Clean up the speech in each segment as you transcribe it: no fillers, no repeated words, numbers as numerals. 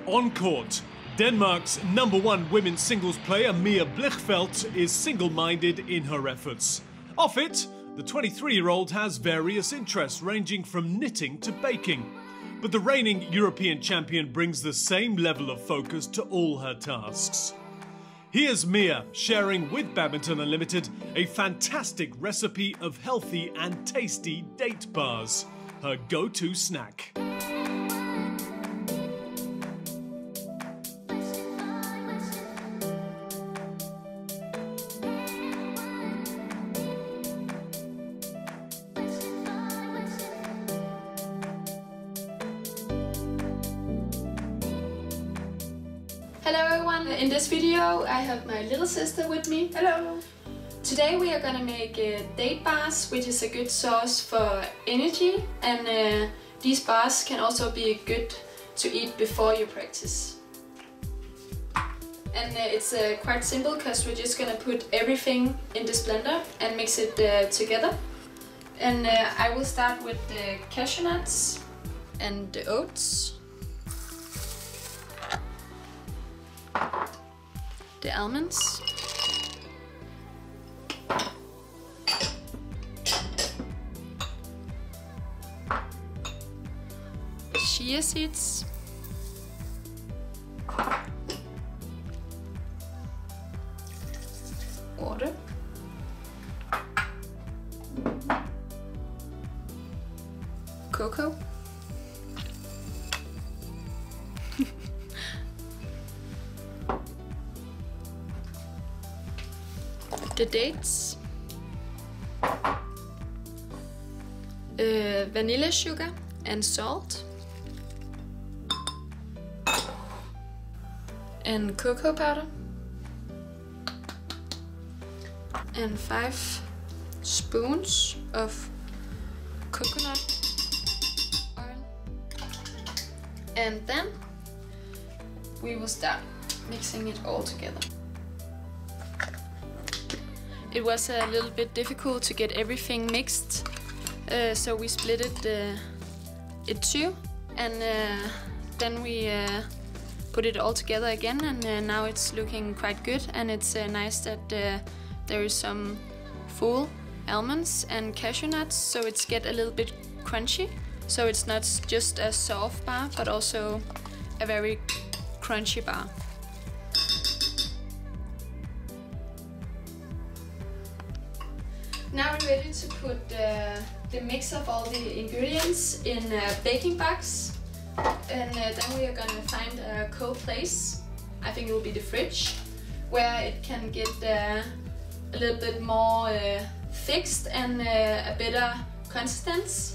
On court, Denmark's #1 women's singles player Mia Blichfeldt is single-minded in her efforts. Off it, the 23-year-old has various interests ranging from knitting to baking. But the reigning European champion brings the same level of focus to all her tasks. Here's Mia sharing with Badminton Unlimited a fantastic recipe of healthy and tasty date bars, her go-to snack. Hello everyone, in this video I have my little sister with me. Hello! Today we are gonna make date bars, which is a good source for energy, and these bars can also be good to eat before you practice. And it's quite simple because we're just gonna put everything in this blender and mix it together. And I will start with the cashew nuts and the oats, the almonds, chia seeds, water, cocoa, the dates, vanilla sugar and salt, and cocoa powder, and 5 spoons of coconut oil. And then we will start mixing it all together. It was a little bit difficult to get everything mixed, so we split it two, and then we put it all together again, and now it's looking quite good, and it's nice that there is some full almonds and cashew nuts, so it's get a little bit crunchy, so it's not just a soft bar but also a very crunchy bar. Now we're ready to put the mix of all the ingredients in a baking box, and then we are gonna find a cold place. I think it will be the fridge, where it can get a little bit more fixed and a better consistency.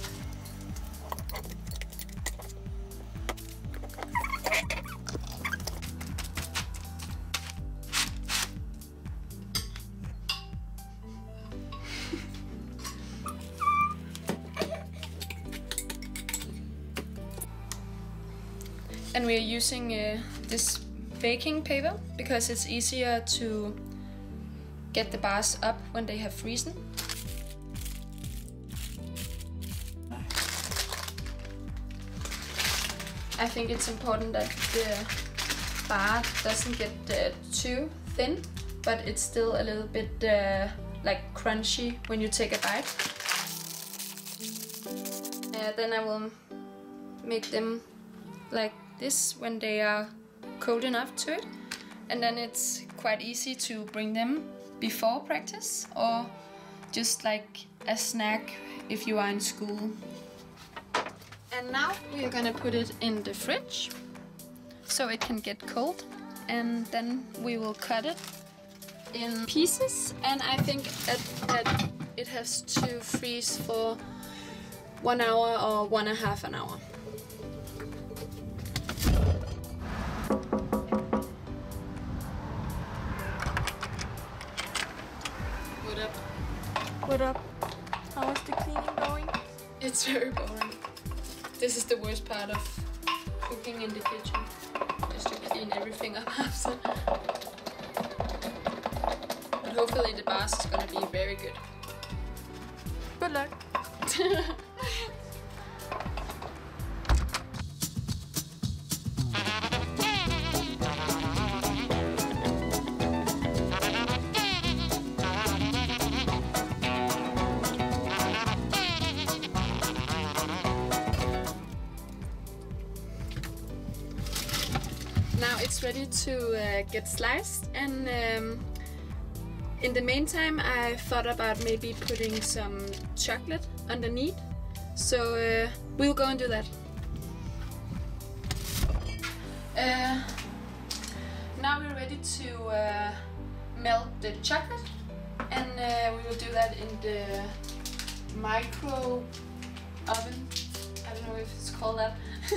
And we are using this baking paper because it's easier to get the bars up when they have frozen. I think it's important that the bar doesn't get too thin, but it's still a little bit like crunchy when you take a bite. Then I will make them like this when they are cold enough to it, and then it's quite easy to bring them before practice or just like a snack if you are in school. And now we are gonna put it in the fridge so it can get cold, and then we will cut it in pieces, and I think that it has to freeze for 1 hour or 1.5 hours. What up? How is the cleaning going? It's very boring. This is the worst part of cooking in the kitchen. Just to clean everything up after. But hopefully the bars is gonna be very good. Good luck. Now it's ready to get sliced, and in the meantime I thought about maybe putting some chocolate underneath, so we'll go and do that. Now we're ready to melt the chocolate, and we will do that in the micro oven. I don't know if it's called that.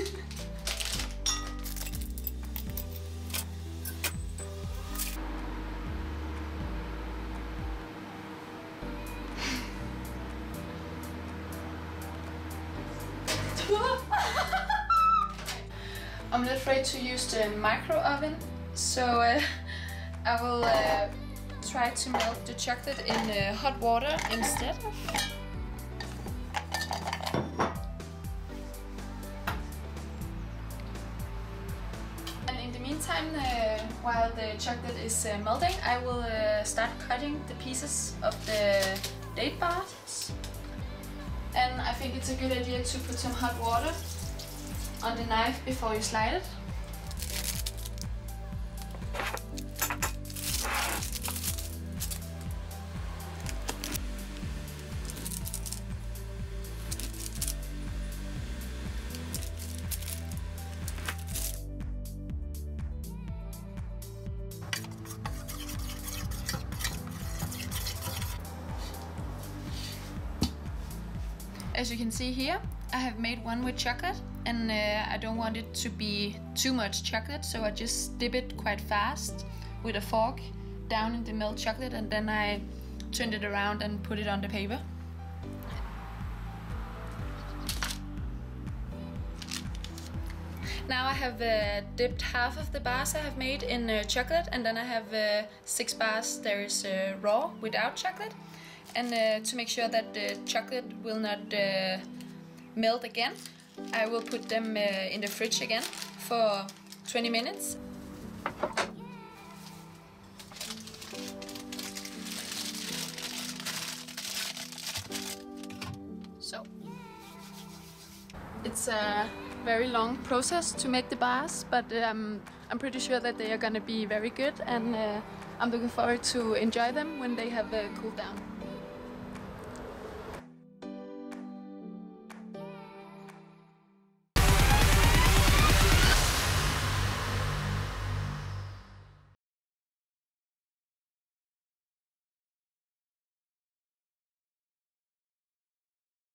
I'm not afraid to use the micro oven, so I will try to melt the chocolate in hot water instead. And in the meantime, while the chocolate is melting, I will start cutting the pieces of the date bars. And I think it's a good idea to put some hot water on the knife before you slide it. As you can see here, I have made one with chocolate, and I don't want it to be too much chocolate, so I just dip it quite fast with a fork down in the milk chocolate, and then I turned it around and put it on the paper. Now I have dipped half of the bars I have made in chocolate, and then I have 6 bars there is raw without chocolate. And to make sure that the chocolate will not melt again, I will put them in the fridge again for 20 minutes. So, it's a very long process to make the bars, but I'm pretty sure that they are gonna be very good, and I'm looking forward to enjoy them when they have cooled down.